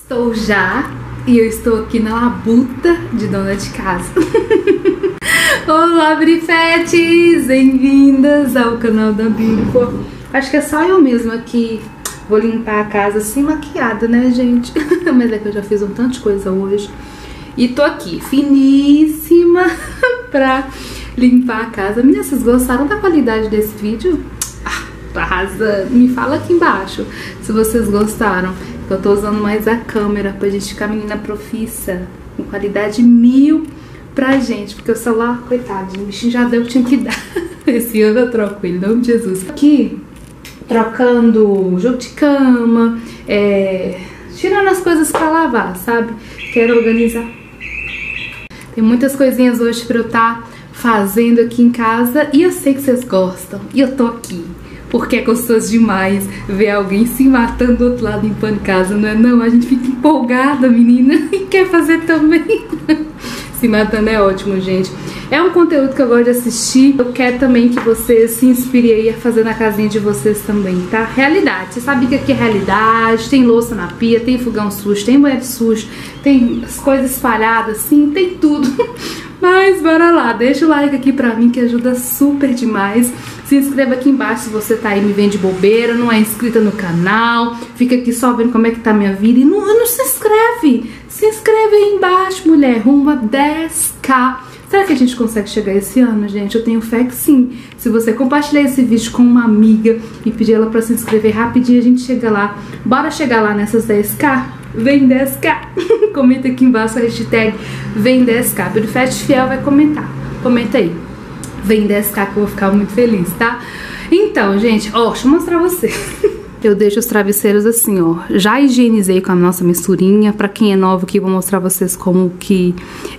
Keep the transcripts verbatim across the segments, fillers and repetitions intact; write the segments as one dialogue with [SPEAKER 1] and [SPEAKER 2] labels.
[SPEAKER 1] Estou já e eu estou aqui na labuta de dona de casa. Olá, brifetes! Bem-vindas ao canal da Bibo. Acho que é só eu mesma que vou limpar a casa sem maquiada, né, gente? Mas é que eu já fiz um tanto de coisa hoje. E tô aqui, finíssima, pra limpar a casa. Meninas, vocês gostaram da qualidade desse vídeo? Ah, tô arrasando. Me fala aqui embaixo se vocês gostaram. Eu tô usando mais a câmera pra gente ficar menina profissa, com qualidade mil pra gente. Porque o celular, coitadinho, o bichinho já deu o que tinha que dar. Esse ano eu troco ele, em nome de Jesus. Aqui, trocando jogo de cama, é, tirando as coisas pra lavar, sabe? Quero organizar. Tem muitas coisinhas hoje pra eu estar fazendo aqui em casa e eu sei que vocês gostam. E eu tô aqui porque é gostoso demais ver alguém se matando do outro lado limpando casa, não é não? A gente fica empolgada, menina, e quer fazer também. Se matando é ótimo, gente. É um conteúdo que eu gosto de assistir. Eu quero também que vocês se inspirem aí a fazer na casinha de vocês também, tá? Realidade. Você sabe que aqui é realidade. Tem louça na pia, tem fogão sujo, tem banheiro sujo, tem as coisas espalhadas assim, tem tudo. Mas bora lá, deixa o like aqui pra mim que ajuda super demais. Se inscreva aqui embaixo se você tá aí me vendo de bobeira, não é inscrita no canal, fica aqui só vendo como é que tá a minha vida e não, não se inscreve. Se inscreve aí embaixo, mulher, rumo a dez K. Será que a gente consegue chegar esse ano, gente? Eu tenho fé que sim. Se você compartilhar esse vídeo com uma amiga e pedir ela pra se inscrever rapidinho, a gente chega lá. Bora chegar lá nessas dez K? Vem dez K. Comenta aqui embaixo a hashtag Vem dez K. Brifete Fiel vai comentar. Comenta aí. Vem dez K que eu vou ficar muito feliz, tá? Então, gente, ó, deixa eu mostrar você. Eu deixo os travesseiros assim, ó. Já higienizei com a nossa misturinha. Pra quem é novo aqui, vou mostrar vocês como que...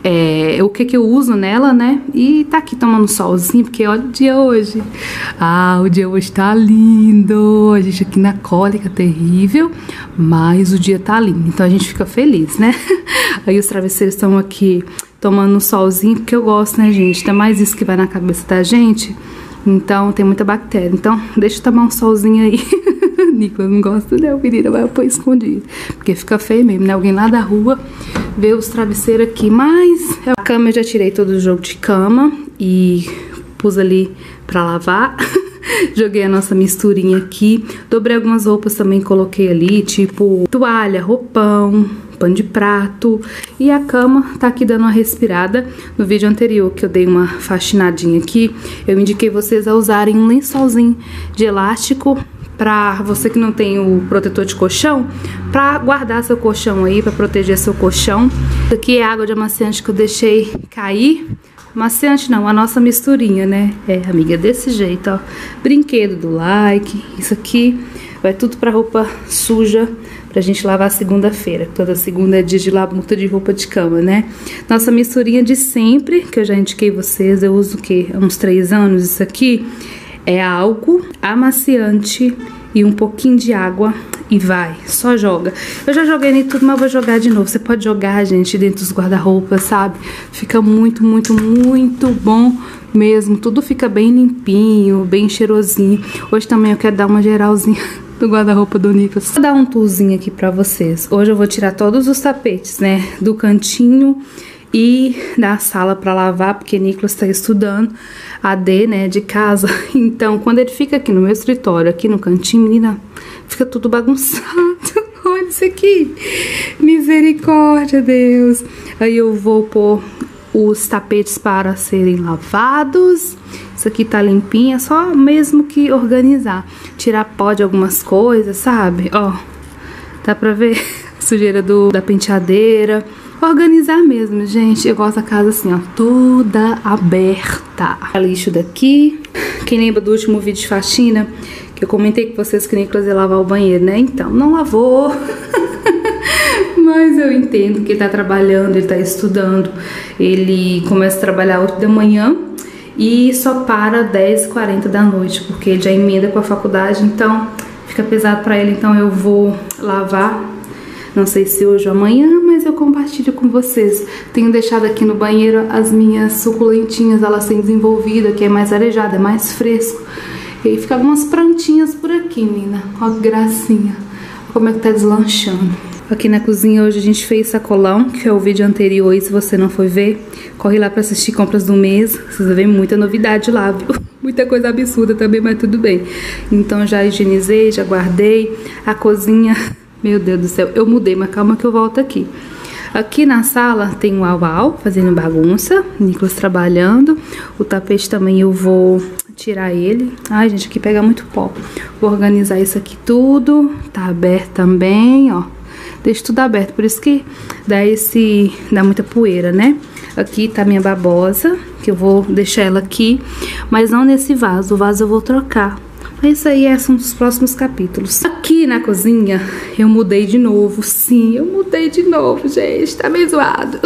[SPEAKER 1] É, o que que eu uso nela, né? E tá aqui tomando solzinho, porque olha o dia hoje. Ah, o dia hoje tá lindo. A gente aqui na cólica, terrível. Mas o dia tá lindo, então a gente fica feliz, né? Aí os travesseiros estão aqui tomando um solzinho, porque eu gosto, né, gente? Ainda mais isso que vai na cabeça da gente. Então, tem muita bactéria. Então, deixa eu tomar um solzinho aí. Nicolas não gosta, né? O menino vai pôr escondido. Porque fica feio mesmo, né? Alguém lá da rua vê os travesseiros aqui. Mas a cama eu já tirei todo o jogo de cama e pus ali pra lavar. Joguei a nossa misturinha aqui. Dobrei algumas roupas também, coloquei ali, tipo toalha, roupão, pano de prato. E a cama tá aqui dando uma respirada. No vídeo anterior que eu dei uma faxinadinha aqui, eu indiquei vocês a usarem um lençolzinho de elástico pra você que não tem o protetor de colchão, pra guardar seu colchão aí, pra proteger seu colchão. Isso aqui é água de amaciante que eu deixei cair. Amaciante não, a nossa misturinha, né? É, amiga, desse jeito, ó. Brinquedo do like. Isso aqui vai tudo pra roupa suja pra gente lavar segunda-feira. Toda segunda é dia de labuta de roupa de cama, né? Nossa misturinha de sempre, que eu já indiquei vocês, eu uso o quê? Há uns três anos isso aqui. É álcool, amaciante e um pouquinho de água e vai, só joga. Eu já joguei em tudo, mas vou jogar de novo. Você pode jogar, gente, dentro dos guarda-roupas, sabe? Fica muito, muito, muito bom mesmo. Tudo fica bem limpinho, bem cheirosinho. Hoje também eu quero dar uma geralzinha do guarda-roupa do Nicolas. Vou dar um tourzinho aqui pra vocês. Hoje eu vou tirar todos os tapetes, né? Do cantinho e da sala pra lavar, porque Nicolas tá estudando A D, né, de casa. Então, quando ele fica aqui no meu escritório, aqui no cantinho, menina, fica tudo bagunçado. Olha isso aqui. Misericórdia, Deus. Aí eu vou pôr os tapetes para serem lavados. Isso aqui tá limpinho, é só mesmo que organizar. Tirar pó de algumas coisas, sabe? Ó, dá pra ver a sujeira do, da penteadeira. Organizar mesmo, gente. Eu gosto da casa assim, ó, toda aberta. A lixo daqui. Quem lembra do último vídeo de faxina, que eu comentei com vocês que o Nicolas ia lavar o banheiro, né? Então, não lavou. Mas eu entendo que ele tá trabalhando, ele tá estudando. Ele começa a trabalhar oito da manhã e só para dez e quarenta da noite, porque ele já emenda com a faculdade, então fica pesado pra ele. Então eu vou lavar. Não sei se hoje ou amanhã, mas eu compartilho com vocês. Tenho deixado aqui no banheiro as minhas suculentinhas, elas têm desenvolvido, que é mais arejada, é mais fresco. E aí fica algumas plantinhas por aqui, menina. Olha que gracinha. Olha como é que tá deslanchando. Aqui na cozinha hoje a gente fez sacolão, que é o vídeo anterior, e se você não foi ver, corre lá pra assistir compras do mês. Vocês vão ver muita novidade lá, viu? Muita coisa absurda também, mas tudo bem. Então já higienizei, já guardei. A cozinha, meu Deus do céu, eu mudei, mas calma que eu volto aqui. Aqui na sala tem o Au-Au fazendo bagunça, Nicolas trabalhando. O tapete também eu vou tirar ele. Ai, gente, aqui pega muito pó. Vou organizar isso aqui tudo. Tá aberto também, ó. Deixo tudo aberto, por isso que dá esse... dá muita poeira, né? Aqui tá minha babosa, que eu vou deixar ela aqui, mas não nesse vaso. O vaso eu vou trocar. Mas isso aí é, são os próximos capítulos. Aqui na cozinha, eu mudei de novo. Sim, eu mudei de novo, gente. Tá meio zoado.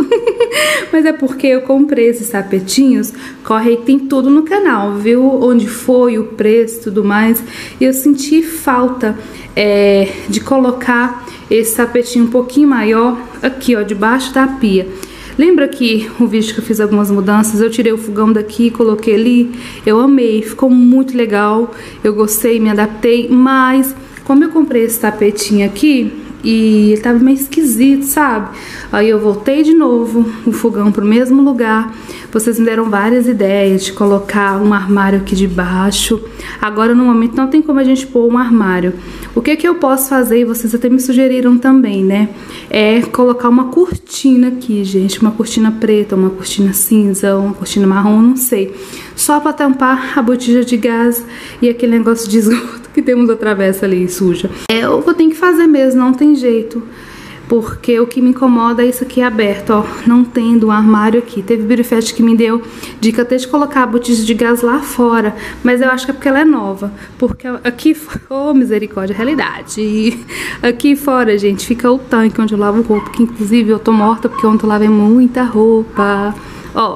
[SPEAKER 1] Mas é porque eu comprei esses tapetinhos. Corre aí, tem tudo no canal, viu? Onde foi, o preço e tudo mais. E eu senti falta é, de colocar esse tapetinho um pouquinho maior aqui, ó, debaixo da pia. Lembra que o vídeo que eu fiz algumas mudanças, eu tirei o fogão daqui, coloquei ali, eu amei, ficou muito legal, eu gostei, me adaptei, mas como eu comprei esse tapetinho aqui e ele tava meio esquisito, sabe? Aí eu voltei de novo o fogão pro mesmo lugar. Vocês me deram várias ideias de colocar um armário aqui debaixo. Agora no momento não tem como a gente pôr um armário. O que que eu posso fazer, e vocês até me sugeriram também, né? É colocar uma cortina aqui, gente. Uma cortina preta, uma cortina cinza, uma cortina marrom, não sei. Só pra tampar a botija de gás e aquele negócio de esgoto que temos a travessa ali suja. É, eu vou ter que fazer mesmo, não tem jeito. Porque o que me incomoda é isso aqui aberto, ó. Não tendo um armário aqui. Teve birifete que me deu dica até de colocar a botija de gás lá fora. Mas eu acho que é porque ela é nova. Porque aqui... Oh, misericórdia, realidade. Aqui fora, gente, fica o tanque onde eu lavo roupa. Que inclusive eu tô morta porque ontem eu lavei muita roupa. Ó...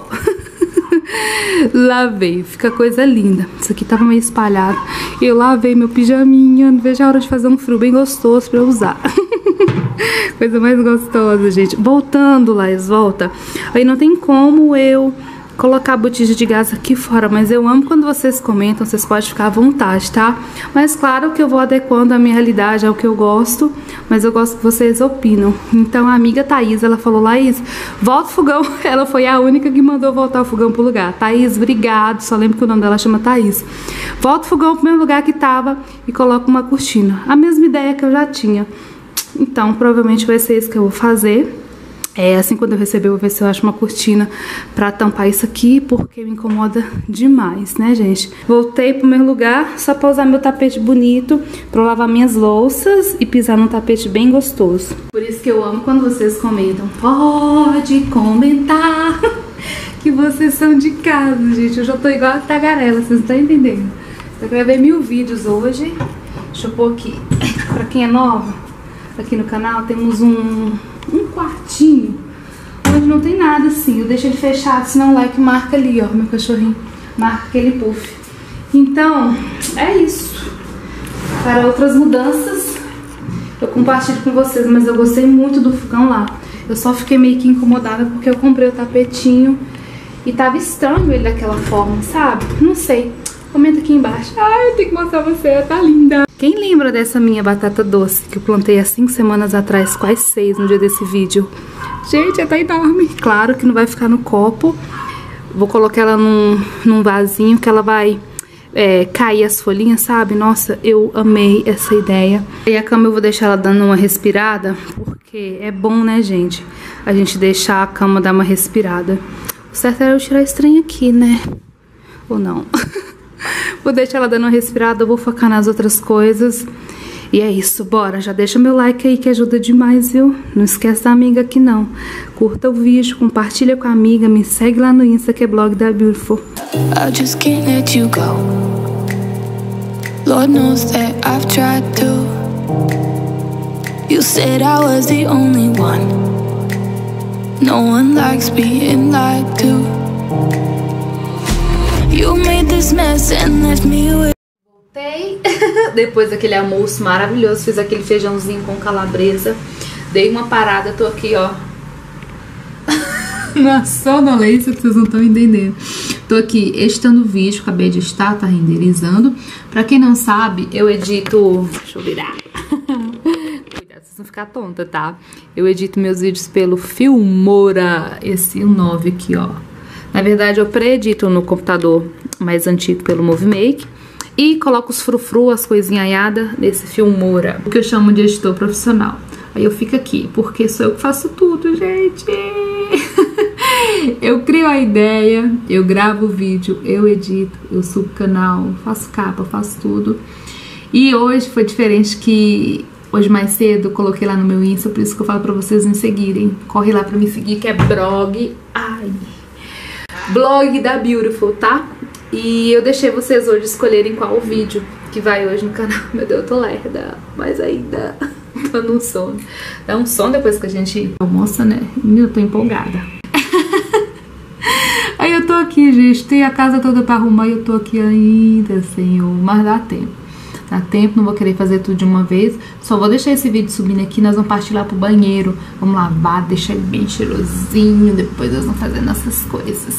[SPEAKER 1] Lavei, fica coisa linda. Isso aqui tava meio espalhado. Eu lavei meu pijaminha. Não vejo a hora de fazer um frio bem gostoso pra eu usar. Coisa mais gostosa, gente. Voltando lá, volta. Aí não tem como eu colocar a botija de gás aqui fora, mas eu amo quando vocês comentam, vocês podem ficar à vontade, tá? Mas claro que eu vou adequando a minha realidade ao que eu gosto, mas eu gosto que vocês opinam. Então a amiga Thaís, ela falou, Laís, volta o fogão. Ela foi a única que mandou voltar o fogão pro lugar. Thaís, obrigado, só lembro que o nome dela chama Thaís. Volta o fogão pro mesmo lugar que tava e coloca uma cortina. A mesma ideia que eu já tinha. Então provavelmente vai ser isso que eu vou fazer. É, assim, quando eu receber, eu vou ver se eu acho uma cortina pra tampar isso aqui, porque me incomoda demais, né, gente? Voltei pro meu lugar, só pra usar meu tapete bonito, pra eu lavar minhas louças e pisar num tapete bem gostoso. Por isso que eu amo quando vocês comentam. Pode comentar que vocês são de casa, gente. Eu já tô igual a tagarela, vocês não estão entendendo. Eu gravei mil vídeos hoje. Deixa eu pôr aqui. Pra quem é nova, aqui no canal, temos um... um quartinho onde não tem nada assim. Eu deixo ele fechado, senão o like marca ali, ó, meu cachorrinho marca aquele puff. Então é isso. Para outras mudanças eu compartilho com vocês, mas eu gostei muito do fogão lá. Eu só fiquei meio que incomodada porque eu comprei o tapetinho e tava estranho ele daquela forma, sabe? Não sei, comenta aqui embaixo. Ai, eu tenho que mostrar você, tá linda. Quem lembra dessa minha batata doce que eu plantei há cinco semanas atrás, quase seis no dia desse vídeo? Gente, ela tá enorme. Claro que não vai ficar no copo. Vou colocar ela num, num vasinho que ela vai é, cair as folhinhas, sabe? Nossa, eu amei essa ideia. E a cama eu vou deixar ela dando uma respirada, porque é bom, né, gente? A gente deixar a cama dar uma respirada. O certo era eu tirar esse trem aqui, né? Ou não? Vou deixar ela dando uma respirada, eu vou focar nas outras coisas. E é isso, bora. Já deixa meu like aí que ajuda demais, viu? Não esquece da amiga aqui não. Curta o vídeo, compartilha com a amiga, me segue lá no Insta que é blog da Beautiful. I just can't let you go. Lord knows that I've tried to. You said I was the only one. No one likes being lied to. You made this mess and left me with... Voltei. Depois daquele almoço maravilhoso, fiz aquele feijãozinho com calabresa. Dei uma parada, tô aqui, ó. Na sonolência que vocês não estão entendendo. Tô aqui editando o vídeo, acabei de editar, tá renderizando. Pra quem não sabe, eu edito... Deixa eu virar. Cuidado, vocês não ficar tonta, tá? Eu edito meus vídeos pelo Filmora, esse nove aqui, ó. Na verdade, eu pré-edito no computador mais antigo pelo Movimake e coloco os frufru, as coisinhas aiadas nesse Filmora, o que eu chamo de editor profissional. Aí eu fico aqui, porque sou eu que faço tudo, gente. Eu crio a ideia, eu gravo o vídeo, eu edito, eu subo o canal, faço capa, faço tudo. E hoje foi diferente que... Hoje mais cedo eu coloquei lá no meu Insta, por isso que eu falo pra vocês me seguirem. Corre lá pra me seguir, que é blog... Ai... Blog da Beautiful, tá? E eu deixei vocês hoje escolherem qual o vídeo que vai hoje no canal. Meu Deus, eu tô lerda, mas ainda tô num sono. Dá um sono depois que a gente almoça, né? Eu tô empolgada. Aí eu tô aqui, gente, tem a casa toda pra arrumar e eu tô aqui ainda, Senhor, mas dá tempo. Dá tempo, não vou querer fazer tudo de uma vez. Só vou deixar esse vídeo subindo aqui. Nós vamos partir lá pro banheiro. Vamos lavar, deixar ele bem cheirosinho. Depois nós vamos fazer nossas coisas.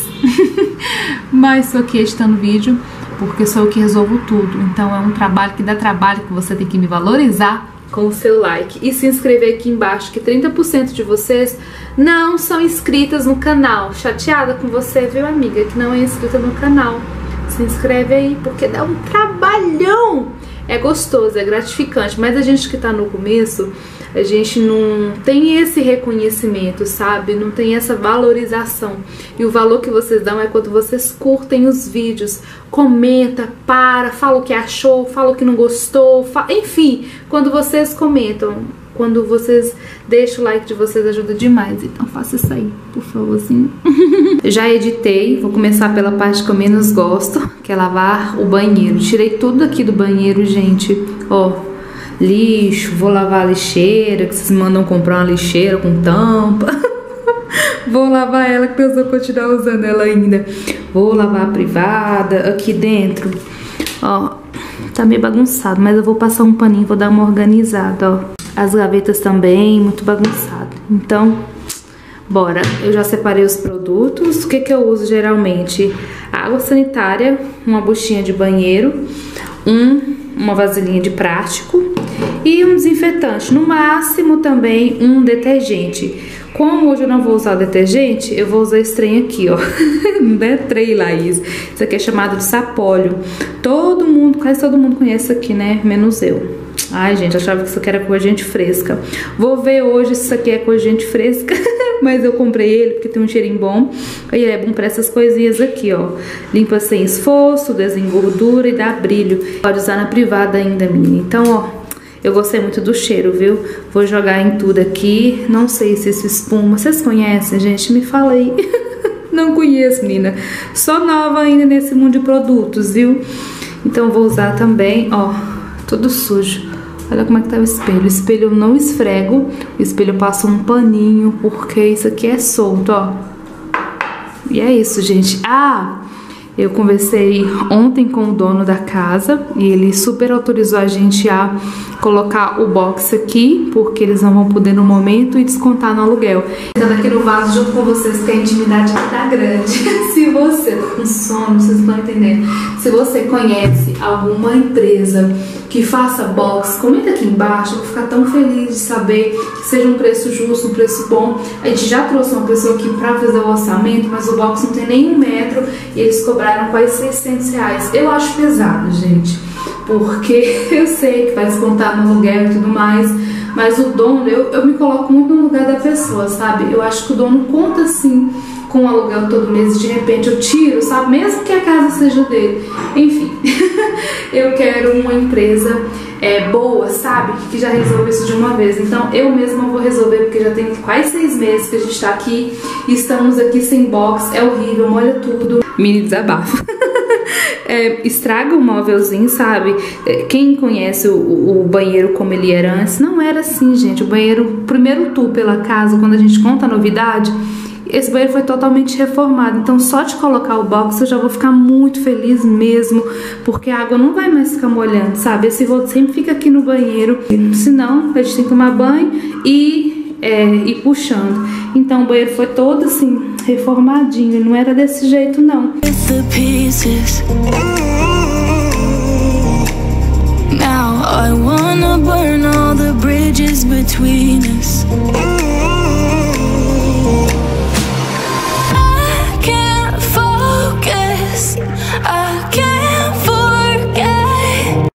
[SPEAKER 1] Mas sou aqui editando vídeo, porque sou eu que resolvo tudo. Então é um trabalho que dá trabalho, que você tem que me valorizar com o seu like. E se inscrever aqui embaixo, que trinta por cento de vocês não são inscritas no canal. Chateada com você, viu, amiga, que não é inscrita no canal. Se inscreve aí, porque dá um trabalhão. É gostoso, é gratificante, mas a gente que tá no começo, a gente não tem esse reconhecimento, sabe? Não tem essa valorização. E o valor que vocês dão é quando vocês curtem os vídeos, comenta, para, fala o que achou, fala o que não gostou, fala... enfim, quando vocês comentam, quando vocês deixam o like de vocês, ajuda demais. Então faça isso aí, por favorzinho. Já editei, vou começar pela parte que eu menos gosto, que é lavar o banheiro. Tirei tudo aqui do banheiro, gente. Ó, lixo, vou lavar a lixeira, que vocês mandam comprar uma lixeira com tampa. Vou lavar ela, que eu vou continuar usando ela ainda. Vou lavar a privada, aqui dentro. Ó, tá meio bagunçado, mas eu vou passar um paninho, vou dar uma organizada, ó. As gavetas também, muito bagunçado. Então, bora. Eu já separei os produtos. O que que eu uso geralmente? Água sanitária, uma buchinha de banheiro, um, uma vasilhinha de plástico e um desinfetante. No máximo também um detergente. Como hoje eu não vou usar o detergente, eu vou usar esse trem aqui, ó. Não é trem, Laís. Isso aqui é chamado de sapólio. Todo mundo, quase todo mundo conhece isso aqui, né? Menos eu. Ai, gente, achava que isso aqui era coagente fresca. Vou ver hoje se isso aqui é coagente fresca. Mas eu comprei ele porque tem um cheirinho bom. Aí é bom pra essas coisinhas aqui, ó. Limpa sem esforço, desengordura e dá brilho. Pode usar na privada ainda, menina. Então, ó, eu gostei muito do cheiro, viu? Vou jogar em tudo aqui. Não sei se isso espuma. Vocês conhecem, gente? Me fala aí. Não conheço, menina. Sou nova ainda nesse mundo de produtos, viu? Então vou usar também, ó, tudo sujo. Olha como é que tá o espelho. O espelho eu não esfrego. O espelho eu passo um paninho, porque isso aqui é solto, ó. E é isso, gente. Ah, eu conversei ontem com o dono da casa e ele super autorizou a gente a colocar o box aqui, porque eles não vão poder no momento, e descontar no aluguel. Então aqui no vaso junto com vocês, que a intimidade tá grande. Se você tá com sono, vocês estão entendendo. Se você conhece alguma empresa que faça box, comenta aqui embaixo. Eu vou ficar tão feliz de saber que seja um preço justo, um preço bom. A gente já trouxe uma pessoa aqui pra fazer o orçamento, mas o box não tem nem um metro e eles cobraram quase seiscentos reais. Eu acho pesado, gente, porque eu sei que vai descontar no aluguel e tudo mais, mas o dono, eu, eu me coloco muito no lugar da pessoa, sabe? Eu acho que o dono conta sim com o aluguel todo mês e de repente eu tiro, sabe? Mesmo que a casa seja dele. Enfim, eu quero uma empresa é, boa, sabe? Que já resolve isso de uma vez. Então eu mesma vou resolver, porque já tem quase seis meses que a gente tá aqui e estamos aqui sem box. É horrível, molha tudo. Mini desabafo. É, estraga o móvelzinho, sabe? Quem conhece o, o banheiro como ele era antes, não era assim, gente. O banheiro, o primeiro tour pela casa, quando a gente conta a novidade, esse banheiro foi totalmente reformado. Então só de colocar o box eu já vou ficar muito feliz mesmo, porque a água não vai mais ficar molhando, sabe? Esse rodo sempre fica aqui no banheiro, senão a gente tem que tomar banho e é, ir puxando. Então o banheiro foi todo assim reformadinho, não era desse jeito não. Now I wanna burn all the bridges between
[SPEAKER 2] between us. I can't focus, I can't forget.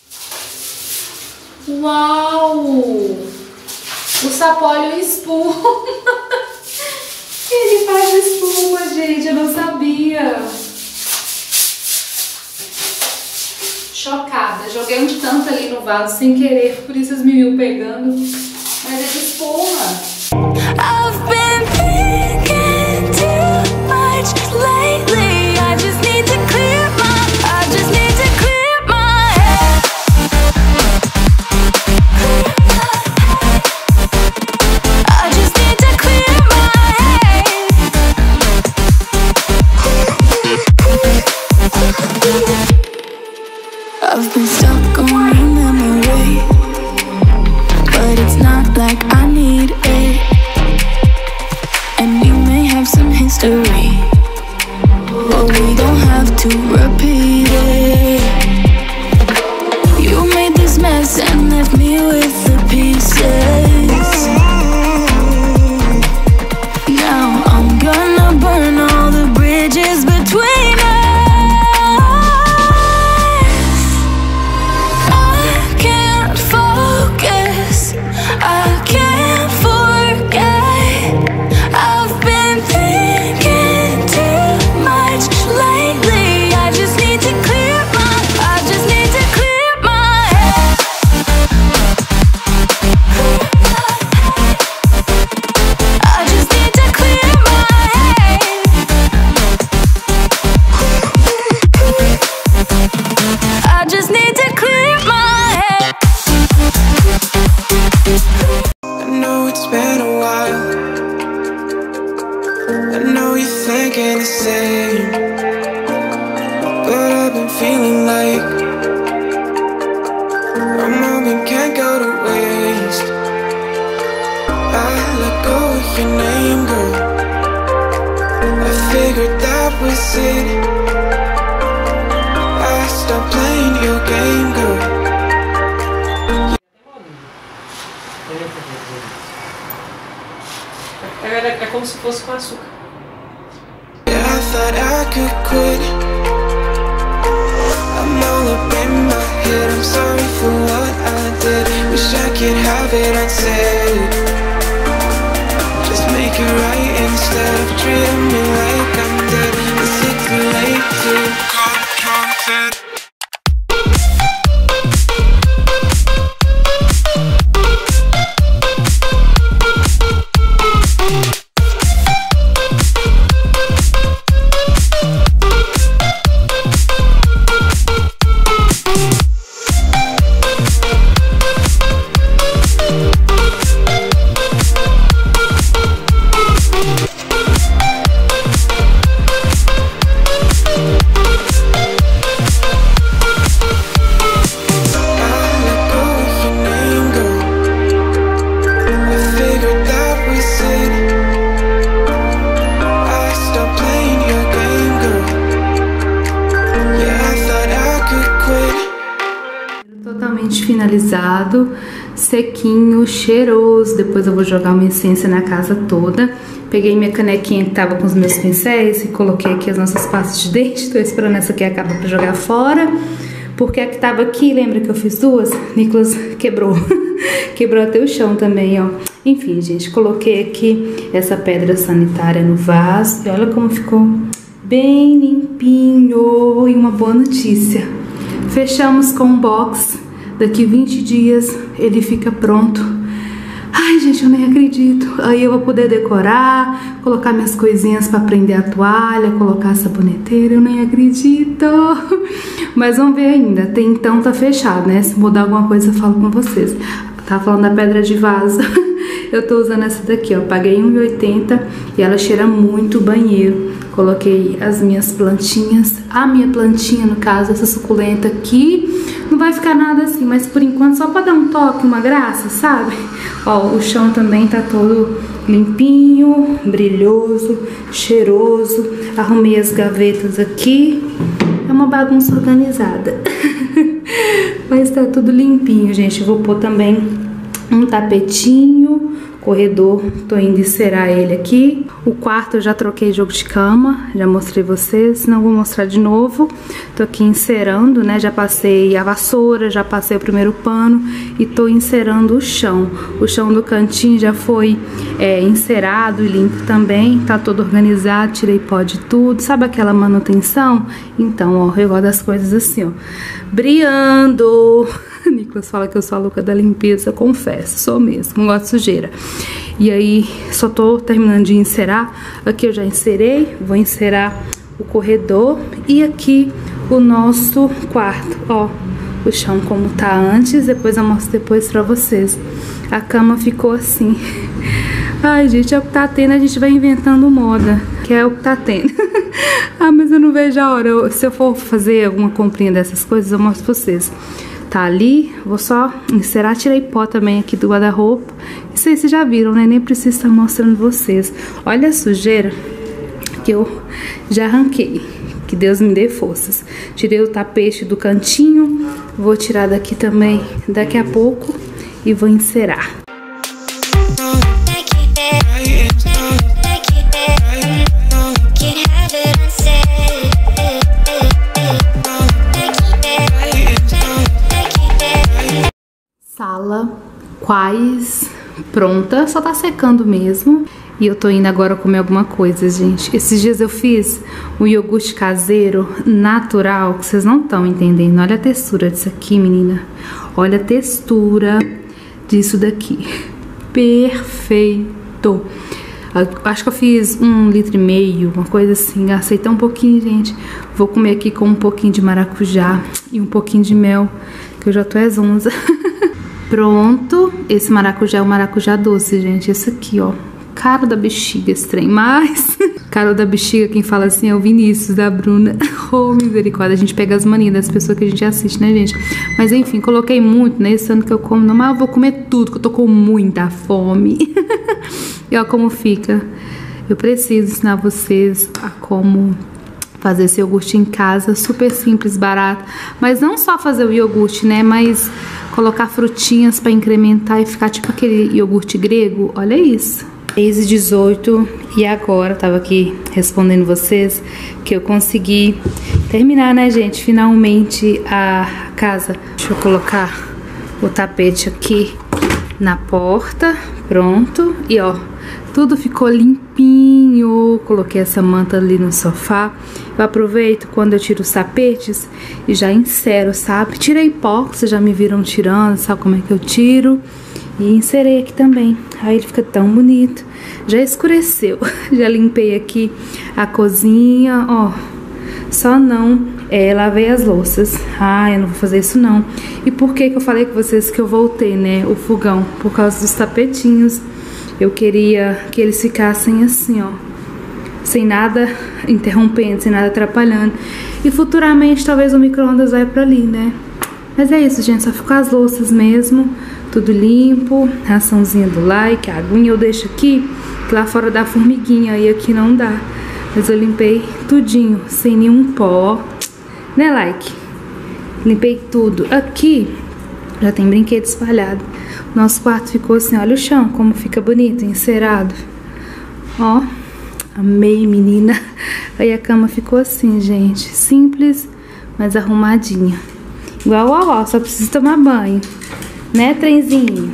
[SPEAKER 1] Uau! O sapólio espuma. Ele faz espuma, gente, eu não sabia. Chocada, joguei um tanto ali no vaso sem querer, por isso vocês me viram pegando, mas é de espuma.
[SPEAKER 2] I've been thinking too much lately. I just need to clear my, I just need to clear my head. I just need to clear my head. I've been stuck on your memory, but it's not like I need it. And we may have some history, but we don't have to repeat it. You made this mess and left me with the pieces. Now I'm gonna burn all the bridges between us.
[SPEAKER 3] The same, but I've been feeling like a moment can't go to waste. I let go of your name, girl. I figured that was it. I stopped playing your game, girl.
[SPEAKER 4] É, é como se fosse com açúcar.
[SPEAKER 3] I thought I could quit. I'm all up in my head. I'm sorry for what I did. Wish I could have it unsaid. Just make it right instead of treating me like I'm dead. Is it too late to call it?
[SPEAKER 1] Finalizado, sequinho, cheiroso. Depois eu vou jogar uma essência na casa toda. Peguei minha canequinha que tava com os meus pincéis e coloquei aqui as nossas pastas de dente. Tô esperando essa aqui acabar pra jogar fora, porque a que tava aqui, lembra que eu fiz duas? Nicolas quebrou. Quebrou até o chão também, ó. Enfim, gente, coloquei aqui essa pedra sanitária no vaso e olha como ficou bem limpinho. E uma boa notícia, fechamos com um box. Daqui vinte dias ele fica pronto. Ai, gente, eu nem acredito. Aí eu vou poder decorar, colocar minhas coisinhas pra prender a toalha, colocar a saboneteira. Eu nem acredito. Mas vamos ver ainda. Até então tá fechado, né? Se mudar alguma coisa eu falo com vocês. Tava falando da pedra de vaso. Eu tô usando essa daqui, ó. Paguei um real e oitenta centavos e ela cheira muito o banheiro. Coloquei as minhas plantinhas. A minha plantinha, no caso, essa suculenta aqui. Não vai ficar nada assim, mas por enquanto só pra dar um toque, uma graça, sabe? Ó, o chão também tá todo limpinho, brilhoso, cheiroso. Arrumei as gavetas aqui. É uma bagunça organizada. Mas tá tudo limpinho, gente. Eu vou pôr também um tapetinho, corredor, tô indo encerar ele aqui. O quarto eu já troquei jogo de cama, já mostrei vocês, não vou mostrar de novo. Tô aqui encerando, né, já passei a vassoura, já passei o primeiro pano e tô encerando o chão. O chão do cantinho já foi é, encerado e limpo também, tá todo organizado, tirei pó de tudo. Sabe aquela manutenção? Então, ó, eu gosto das coisas assim, ó, brilhando. Nicolas fala que eu sou a louca da limpeza, confesso, sou mesmo, não gosto de sujeira. E aí, só tô terminando de encerar. Aqui eu já encerei, vou encerar o corredor. E aqui o nosso quarto, ó, o chão como tá antes, depois eu mostro depois pra vocês. A cama ficou assim. Ai, gente, é o que tá tendo, a gente vai inventando moda, que é o que tá tendo. Ah, mas eu não vejo a hora, eu, se eu for fazer alguma comprinha dessas coisas, eu mostro pra vocês. Tá ali, vou só encerar, tirei pó também aqui do guarda-roupa. Isso aí vocês já viram, né? Nem preciso estar mostrando vocês. Olha a sujeira que eu já arranquei. Que Deus me dê forças. Tirei o tapete do cantinho. Vou tirar daqui também daqui a pouco e vou encerar. Sala quase pronta, só tá secando mesmo. E eu tô indo agora comer alguma coisa, gente. Esses dias eu fiz um iogurte caseiro natural, que vocês não estão entendendo. Olha a textura disso aqui, menina. Olha a textura disso daqui. Perfeito. Acho que eu fiz um litro e meio, uma coisa assim. Gastei tão um pouquinho, gente. Vou comer aqui com um pouquinho de maracujá e um pouquinho de mel, que eu já tô zonza. Pronto, esse maracujá é o maracujá doce, gente. Esse aqui, ó, cara da bexiga, esse trem. Mas, cara da bexiga, quem fala assim é o Vinícius, da Bruna. Oh, misericórdia, a gente pega as manias das pessoas que a gente assiste, né, gente? Mas, enfim, coloquei muito, né, esse ano que eu como, não, mas eu vou comer tudo, que eu tô com muita fome. E ó como fica. Eu preciso ensinar vocês a como fazer esse iogurte em casa, super simples, barato. Mas não só fazer o iogurte, né, mas colocar frutinhas pra incrementar e ficar tipo aquele iogurte grego. Olha isso. seis e dezoito e agora, tava aqui respondendo vocês que eu consegui terminar, né, gente, finalmente a casa. Deixa eu colocar o tapete aqui na porta, pronto. E ó, tudo ficou limpinho. Coloquei essa manta ali no sofá. Eu aproveito quando eu tiro os tapetes e já encero, sabe? Tirei pó, vocês já me viram tirando, sabe como é que eu tiro? E encerei aqui também. Aí ele fica tão bonito. Já escureceu. Já limpei aqui a cozinha, ó. Só não é, lavei as louças. Ah, eu não vou fazer isso não. E por que que eu falei com vocês que eu voltei, né? O fogão, por causa dos tapetinhos. Eu queria que eles ficassem assim, ó, sem nada interrompendo, sem nada atrapalhando. E futuramente talvez o micro-ondas vai pra ali, né? Mas é isso, gente, só ficar as louças mesmo, tudo limpo, raçãozinha do like, a aguinha eu deixo aqui, que lá fora dá formiguinha, e aqui não dá. Mas eu limpei tudinho, sem nenhum pó, né, like? Limpei tudo. Aqui já tem brinquedo espalhado. Nosso quarto ficou assim, olha o chão, como fica bonito, encerado. Ó, amei, menina. Aí a cama ficou assim, gente, simples, mas arrumadinha. Igual ó, ó, só precisa tomar banho, né, trenzinho?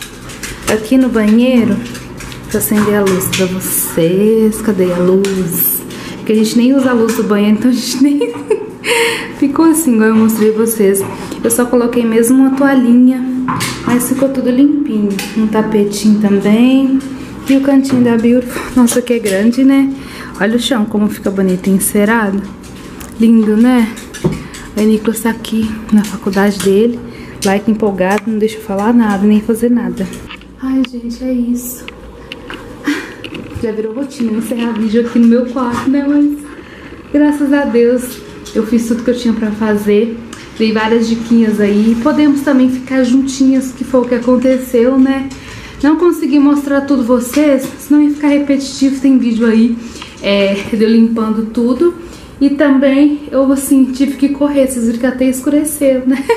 [SPEAKER 1] Aqui no banheiro, vou acender a luz pra vocês. Cadê a luz? Porque a gente nem usa a luz do banheiro, então a gente nem... Ficou assim, igual eu mostrei pra vocês. Eu só coloquei mesmo uma toalhinha, mas ficou tudo limpinho. Um tapetinho também. E o cantinho da Beautiful. Nossa, que é grande, né? Olha o chão, como fica bonito encerado. Lindo, né? Aí o Nicolas tá aqui na faculdade dele. Like empolgado, não deixa eu falar nada, nem fazer nada. Ai, gente, é isso. Já virou rotina encerrar vídeo aqui no meu quarto, né? Mas graças a Deus eu fiz tudo que eu tinha pra fazer. Dei várias diquinhas aí. Podemos também ficar juntinhas, que foi o que aconteceu, né? Não consegui mostrar tudo vocês, senão ia ficar repetitivo. Tem vídeo aí é, de eu limpando tudo. E também eu, assim, tive que correr. Vocês viram que até escureceu, né?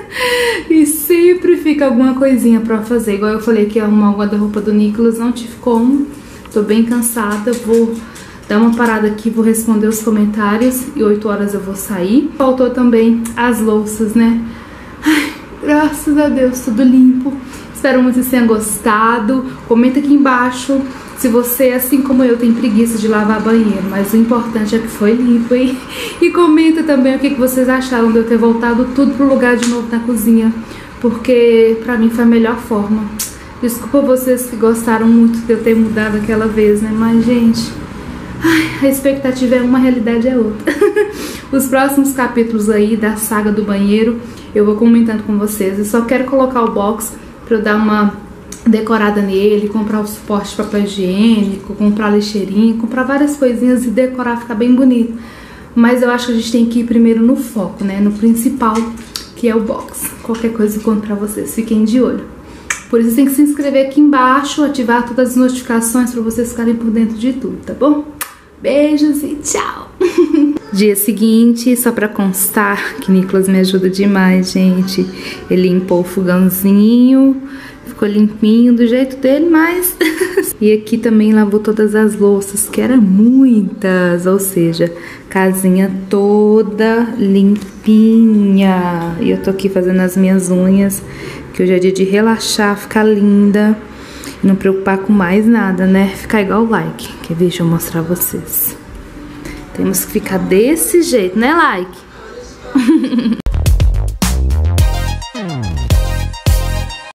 [SPEAKER 1] E sempre fica alguma coisinha pra fazer. Igual eu falei que ia arrumar o guarda-roupa do Nicolas, não tive como. Tô bem cansada, vou dar uma parada aqui, vou responder os comentários e oito horas eu vou sair. Faltou também as louças, né? Ai, graças a Deus, tudo limpo. Espero muito que vocês tenham gostado. Comenta aqui embaixo se você, assim como eu, tem preguiça de lavar banheiro, mas o importante é que foi limpo, hein? E comenta também o que vocês acharam de eu ter voltado tudo pro lugar de novo na cozinha, porque pra mim foi a melhor forma. Desculpa vocês que gostaram muito de eu ter mudado aquela vez, né? Mas, gente, ai, a expectativa é uma, a realidade é outra. Os próximos capítulos aí da saga do banheiro eu vou comentando com vocês. Eu só quero colocar o box pra eu dar uma decorada nele, comprar o suporte de papel higiênico, comprar lixeirinho, comprar várias coisinhas e decorar, ficar bem bonito. Mas eu acho que a gente tem que ir primeiro no foco, né? No principal, que é o box. Qualquer coisa eu conto pra vocês, fiquem de olho. Por isso tem que se inscrever aqui embaixo, ativar todas as notificações pra vocês ficarem por dentro de tudo, tá bom? Beijos e tchau! Dia seguinte, só pra constar que Nicolas me ajuda demais, gente. Ele limpou o fogãozinho, ficou limpinho do jeito dele, mas... E aqui também lavou todas as louças, que eram muitas, ou seja, casinha toda limpinha. E eu tô aqui fazendo as minhas unhas, que hoje é dia de relaxar, ficar linda. E não preocupar com mais nada, né? Ficar igual o like. Quer ver? Deixa eu mostrar pra vocês. Temos que ficar desse jeito, né, like?